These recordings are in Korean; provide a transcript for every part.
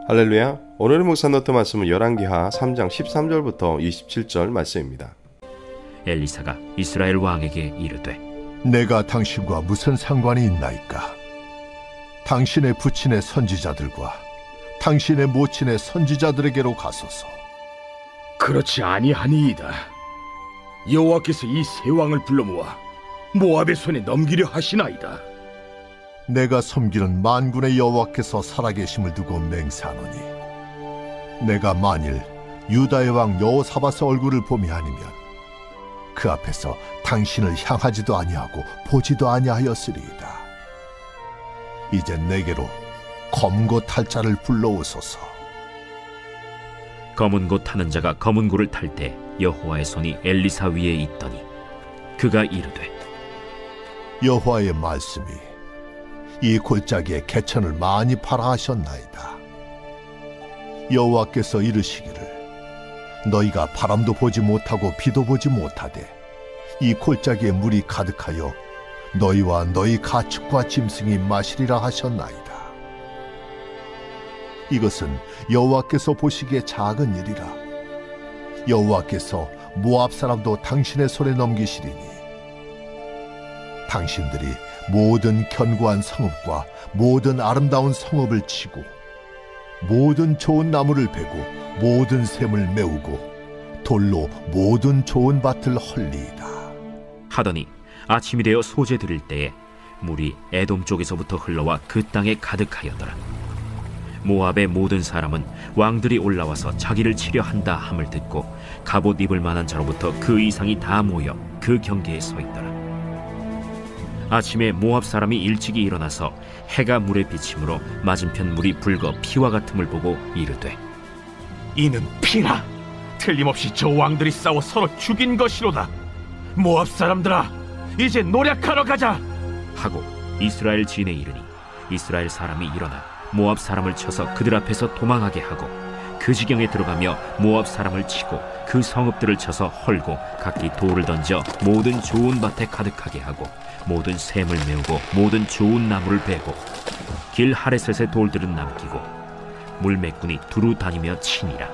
할렐루야. 오늘의 목사 노트 말씀은 열왕기하 3장 13절부터 27절 말씀입니다. 엘리사가 이스라엘 왕에게 이르되 내가 당신과 무슨 상관이 있나이까? 당신의 부친의 선지자들과 당신의 모친의 선지자들에게로 가소서. 그렇지 아니하니이다. 여호와께서 이 세 왕을 불러 모아 모압의 손에 넘기려 하시나이다. 내가 섬기는 만군의 여호와께서 살아계심을 두고 맹세하노니 내가 만일 유다의 왕 여호사밧의 얼굴을 봄이 아니면 그 앞에서 당신을 향하지도 아니하고 보지도 아니하였으리이다. 이제 내게로 검은 고 탈 자를 불러오소서. 검은 고 타는 자가 검은 고를 탈 때 여호와의 손이 엘리사 위에 있더니 그가 이르되 여호와의 말씀이 이 골짜기에 개천을 많이 팔아 하셨나이다. 여호와께서 이르시기를 너희가 바람도 보지 못하고 비도 보지 못하되 이 골짜기에 물이 가득하여 너희와 너희 가축과 짐승이 마시리라 하셨나이다. 이것은 여호와께서 보시기에 작은 일이라. 여호와께서 모압 사람도 당신의 손에 넘기시리니 당신들이 모든 견고한 성읍과 모든 아름다운 성읍을 치고 모든 좋은 나무를 베고 모든 샘을 메우고 돌로 모든 좋은 밭을 헐리이다. 하더니 아침이 되어 소재 드릴 때에 물이 에돔 쪽에서부터 흘러와 그 땅에 가득하였더라. 모압의 모든 사람은 왕들이 올라와서 자기를 치려 한다 함을 듣고 갑옷 입을 만한 자로부터 그 이상이 다 모여 그 경계에 서 있더라. 아침에 모압 사람이 일찍이 일어나서 해가 물에 비침으로 맞은편 물이 붉어 피와 같음을 보고 이르되 이는 피라. 틀림없이 저 왕들이 싸워 서로 죽인 것이로다. 모압 사람들아, 이제 노력하러 가자 하고 이스라엘 진에 이르니 이스라엘 사람이 일어나 모압 사람을 쳐서 그들 앞에서 도망하게 하고 그 지경에 들어가며 모압 사람을 치고 그 성읍들을 쳐서 헐고 각기 돌을 던져 모든 좋은 밭에 가득하게 하고 모든 샘을 메우고 모든 좋은 나무를 베고 길 하레셋의 돌들은 남기고 물매꾼이 두루 다니며 치니라.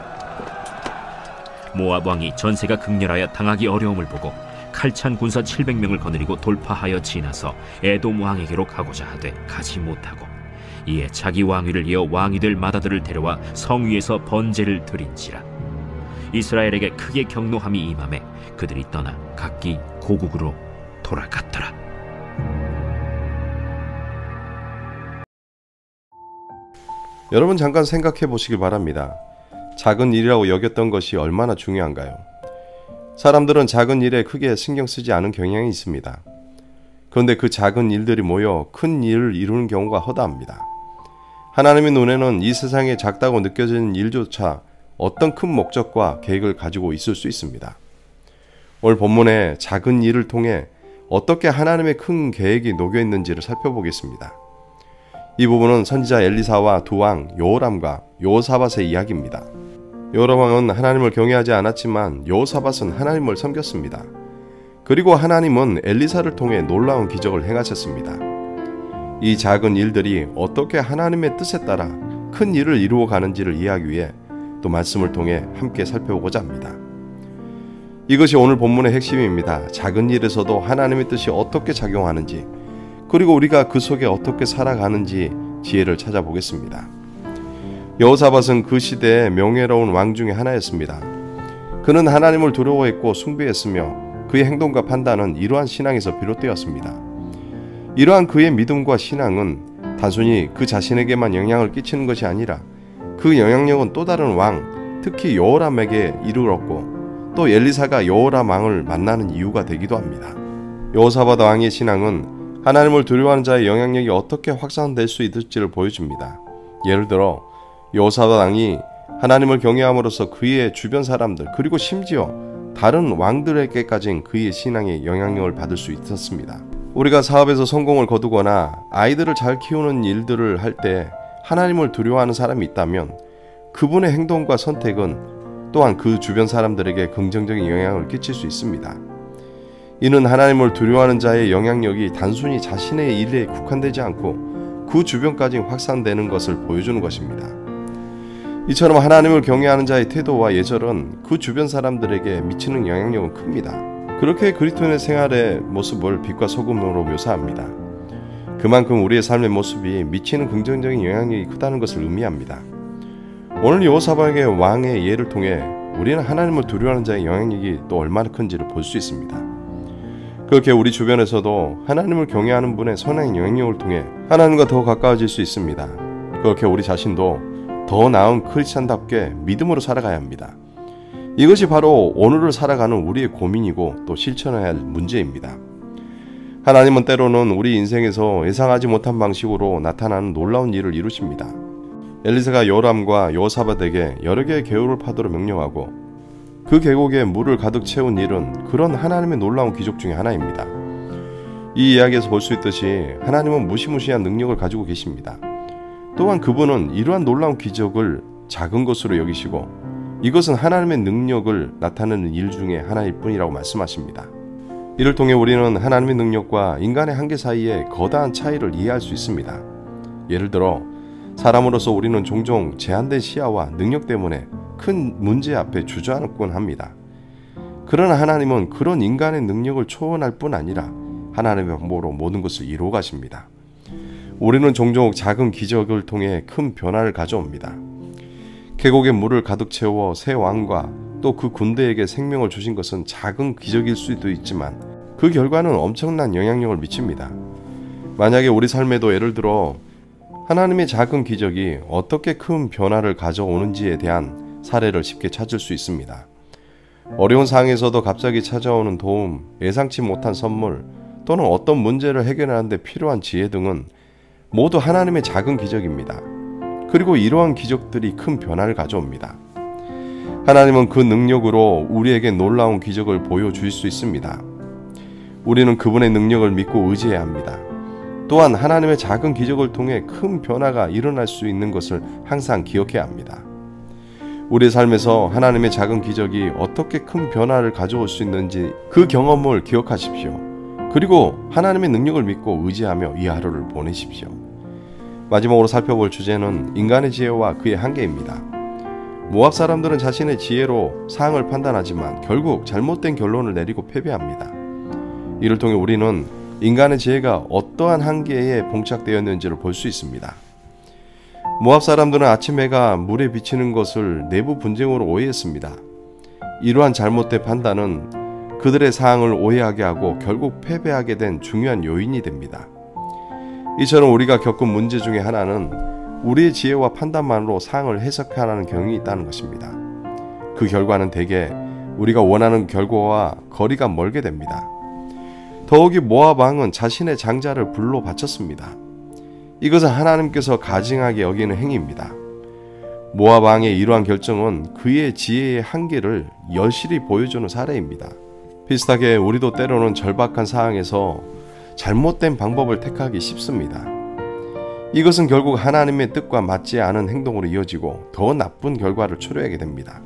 모압 왕이 전세가 극렬하여 당하기 어려움을 보고 칼찬 군사 700명을 거느리고 돌파하여 지나서 에돔 왕에게로 가고자 하되 가지 못하고 이에 자기 왕위를 이어 왕이 될 맏아들을 데려와 성 위에서 번제를 드린지라. 이스라엘에게 크게 경노함이 임하매 그들이 떠나 각기 고국으로 돌아갔더라. 여러분 잠깐 생각해 보시길 바랍니다. 작은 일이라고 여겼던 것이 얼마나 중요한가요? 사람들은 작은 일에 크게 신경 쓰지 않은 경향이 있습니다. 그런데 그 작은 일들이 모여 큰 일을 이루는 경우가 허다합니다. 하나님의 눈에는 이 세상에 작다고 느껴지는 일조차 어떤 큰 목적과 계획을 가지고 있을 수 있습니다. 오늘 본문의 작은 일을 통해 어떻게 하나님의 큰 계획이 녹여 있는지를 살펴보겠습니다. 이 부분은 선지자 엘리사와 두 왕 여호람과 여호사밧의 이야기입니다. 여호람 왕은 하나님을 경외하지 않았지만 여호사밧은 하나님을 섬겼습니다. 그리고 하나님은 엘리사를 통해 놀라운 기적을 행하셨습니다. 이 작은 일들이 어떻게 하나님의 뜻에 따라 큰 일을 이루어 가는지를 이해하기 위해 또 말씀을 통해 함께 살펴보고자 합니다. 이것이 오늘 본문의 핵심입니다. 작은 일에서도 하나님의 뜻이 어떻게 작용하는지, 그리고 우리가 그 속에 어떻게 살아가는지 지혜를 찾아보겠습니다. 여호사밧은 그 시대의 명예로운 왕 중에 하나였습니다. 그는 하나님을 두려워했고 숭배했으며 그의 행동과 판단은 이러한 신앙에서 비롯되었습니다. 이러한 그의 믿음과 신앙은 단순히 그 자신에게만 영향을 끼치는 것이 아니라 그 영향력은 또 다른 왕, 특히 여호람에게 이르렀고 또 엘리사가 여호람 왕을 만나는 이유가 되기도 합니다. 여호사밧 왕의 신앙은 하나님을 두려워하는 자의 영향력이 어떻게 확산될 수 있을지를 보여줍니다. 예를 들어 여호사밧 왕이 하나님을 경외함으로써 그의 주변 사람들 그리고 심지어 다른 왕들에게까지 그의 신앙의 영향력을 받을 수 있었습니다. 우리가 사업에서 성공을 거두거나 아이들을 잘 키우는 일들을 할 때 하나님을 두려워하는 사람이 있다면 그분의 행동과 선택은 또한 그 주변 사람들에게 긍정적인 영향을 끼칠 수 있습니다. 이는 하나님을 두려워하는 자의 영향력이 단순히 자신의 일에 국한되지 않고 그 주변까지 확산되는 것을 보여주는 것입니다. 이처럼 하나님을 경외하는 자의 태도와 예절은 그 주변 사람들에게 미치는 영향력은 큽니다. 그렇게 그리스도인의 생활의 모습을 빛과 소금으로 묘사합니다. 그만큼 우리의 삶의 모습이 미치는 긍정적인 영향력이 크다는 것을 의미합니다. 오늘 여호사밧의 왕의 예를 통해 우리는 하나님을 두려워하는 자의 영향력이 또 얼마나 큰지를 볼 수 있습니다. 그렇게 우리 주변에서도 하나님을 경외하는 분의 선한 영향력을 통해 하나님과 더 가까워질 수 있습니다. 그렇게 우리 자신도 더 나은 크리스찬답게 믿음으로 살아가야 합니다. 이것이 바로 오늘을 살아가는 우리의 고민이고 또 실천해야 할 문제입니다. 하나님은 때로는 우리 인생에서 예상하지 못한 방식으로 나타나는 놀라운 일을 이루십니다. 엘리사가 요람과 여호사밧에게 여러 개의 계곡을 파도록 명령하고 그 계곡에 물을 가득 채운 일은 그런 하나님의 놀라운 기적 중에 하나입니다. 이 이야기에서 볼 수 있듯이 하나님은 무시무시한 능력을 가지고 계십니다. 또한 그분은 이러한 놀라운 기적을 작은 것으로 여기시고 이것은 하나님의 능력을 나타내는 일 중에 하나일 뿐이라고 말씀하십니다. 이를 통해 우리는 하나님의 능력과 인간의 한계 사이의 거대한 차이를 이해할 수 있습니다. 예를 들어 사람으로서 우리는 종종 제한된 시야와 능력 때문에 큰 문제 앞에 주저앉곤 합니다. 그러나 하나님은 그런 인간의 능력을 초월할 뿐 아니라 하나님의 방법으로 모든 것을 이루어 가십니다. 우리는 종종 작은 기적을 통해 큰 변화를 가져옵니다. 계곡에 물을 가득 채워 새 왕과 또 그 군대에게 생명을 주신 것은 작은 기적일 수도 있지만 그 결과는 엄청난 영향력을 미칩니다. 만약에 우리 삶에도 예를 들어 하나님의 작은 기적이 어떻게 큰 변화를 가져오는지에 대한 사례를 쉽게 찾을 수 있습니다. 어려운 상황에서도 갑자기 찾아오는 도움, 예상치 못한 선물 또는 어떤 문제를 해결하는 데 필요한 지혜 등은 모두 하나님의 작은 기적입니다. 그리고 이러한 기적들이 큰 변화를 가져옵니다. 하나님은 그 능력으로 우리에게 놀라운 기적을 보여주실 수 있습니다. 우리는 그분의 능력을 믿고 의지해야 합니다. 또한 하나님의 작은 기적을 통해 큰 변화가 일어날 수 있는 것을 항상 기억해야 합니다. 우리의 삶에서 하나님의 작은 기적이 어떻게 큰 변화를 가져올 수 있는지 그 경험을 기억하십시오. 그리고 하나님의 능력을 믿고 의지하며 이 하루를 보내십시오. 마지막으로 살펴볼 주제는 인간의 지혜와 그의 한계입니다. 모압 사람들은 자신의 지혜로 상황을 판단하지만 결국 잘못된 결론을 내리고 패배합니다. 이를 통해 우리는 인간의 지혜가 어떠한 한계에 봉착되었는지를 볼 수 있습니다. 모압 사람들은 아침 해가 물에 비치는 것을 내부 분쟁으로 오해했습니다. 이러한 잘못된 판단은 그들의 상황을 오해하게 하고 결국 패배하게 된 중요한 요인이 됩니다. 이처럼 우리가 겪은 문제 중에 하나는 우리의 지혜와 판단만으로 상황을 해석하라는 경향이 있다는 것입니다. 그 결과는 대개 우리가 원하는 결과와 거리가 멀게 됩니다. 더욱이 모압 왕은 자신의 장자를 불로 바쳤습니다. 이것은 하나님께서 가증하게 여기는 행위입니다. 모압 왕의 이러한 결정은 그의 지혜의 한계를 여실히 보여주는 사례입니다. 비슷하게 우리도 때로는 절박한 상황에서 잘못된 방법을 택하기 쉽습니다. 이것은 결국 하나님의 뜻과 맞지 않은 행동으로 이어지고 더 나쁜 결과를 초래하게 됩니다.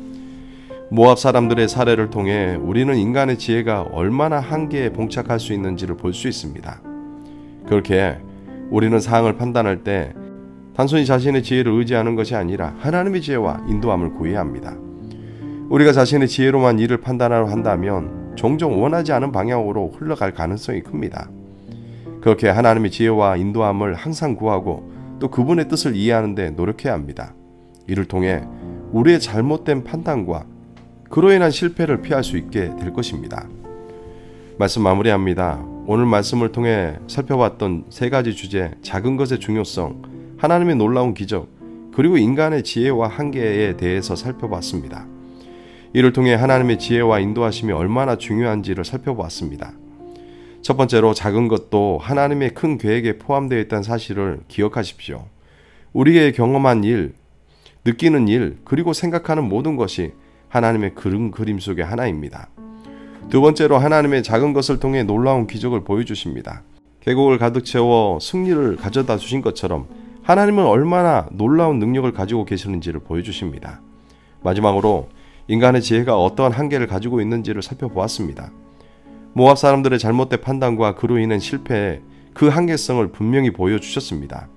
모압 사람들의 사례를 통해 우리는 인간의 지혜가 얼마나 한계에 봉착할 수 있는지를 볼 수 있습니다. 그렇게 우리는 상황을 판단할 때 단순히 자신의 지혜를 의지하는 것이 아니라 하나님의 지혜와 인도함을 구해야 합니다. 우리가 자신의 지혜로만 일을 판단하려 한다면 종종 원하지 않은 방향으로 흘러갈 가능성이 큽니다. 그렇게 하나님의 지혜와 인도함을 항상 구하고 또 그분의 뜻을 이해하는 데 노력해야 합니다. 이를 통해 우리의 잘못된 판단과 그로 인한 실패를 피할 수 있게 될 것입니다. 말씀 마무리합니다. 오늘 말씀을 통해 살펴봤던 세 가지 주제, 작은 것의 중요성, 하나님의 놀라운 기적, 그리고 인간의 지혜와 한계에 대해서 살펴봤습니다. 이를 통해 하나님의 지혜와 인도하심이 얼마나 중요한지를 살펴보았습니다. 첫 번째로 작은 것도 하나님의 큰 계획에 포함되어 있다는 사실을 기억하십시오. 우리의 경험한 일, 느끼는 일, 그리고 생각하는 모든 것이 하나님의 그림 속의 하나입니다. 두 번째로 하나님의 작은 것을 통해 놀라운 기적을 보여주십니다. 계곡을 가득 채워 승리를 가져다 주신 것처럼 하나님은 얼마나 놀라운 능력을 가지고 계시는지를 보여주십니다. 마지막으로 인간의 지혜가 어떠한 한계를 가지고 있는지를 살펴보았습니다. 모압 사람들의 잘못된 판단과 그로 인한 실패에 그 한계성을 분명히 보여주셨습니다.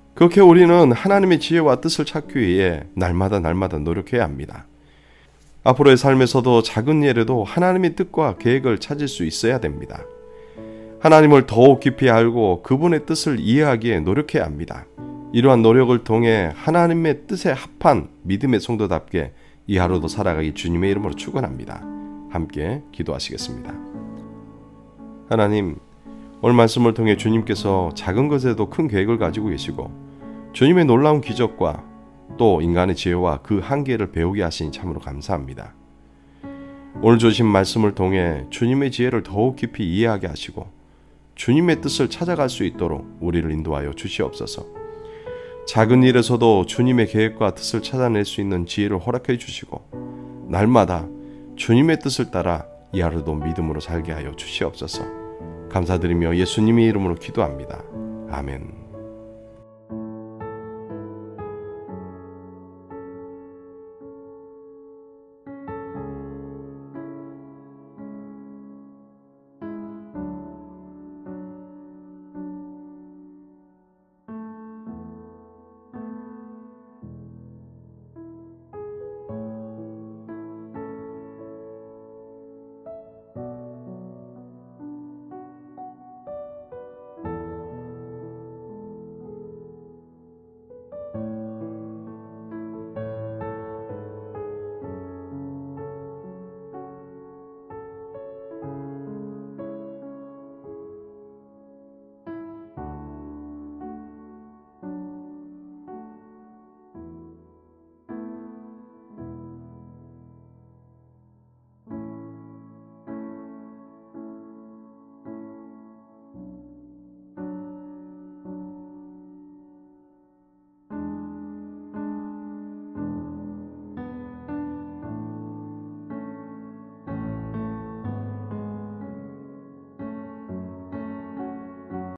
그렇게 우리는 하나님의 지혜와 뜻을 찾기 위해 날마다 노력해야 합니다. 앞으로의 삶에서도 작은 일에도 하나님의 뜻과 계획을 찾을 수 있어야 됩니다. 하나님을 더욱 깊이 알고 그분의 뜻을 이해하기에 노력해야 합니다. 이러한 노력을 통해 하나님의 뜻에 합한 믿음의 성도답게 이 하루도 살아가기 주님의 이름으로 축원합니다. 함께 기도하시겠습니다. 하나님, 오늘 말씀을 통해 주님께서 작은 것에도 큰 계획을 가지고 계시고 주님의 놀라운 기적과 또 인간의 지혜와 그 한계를 배우게 하시니 참으로 감사합니다. 오늘 주신 말씀을 통해 주님의 지혜를 더욱 깊이 이해하게 하시고 주님의 뜻을 찾아갈 수 있도록 우리를 인도하여 주시옵소서. 작은 일에서도 주님의 계획과 뜻을 찾아낼 수 있는 지혜를 허락해 주시고 날마다 주님의 뜻을 따라 이 하루도 믿음으로 살게 하여 주시옵소서. 감사드리며 예수님의 이름으로 기도합니다. 아멘.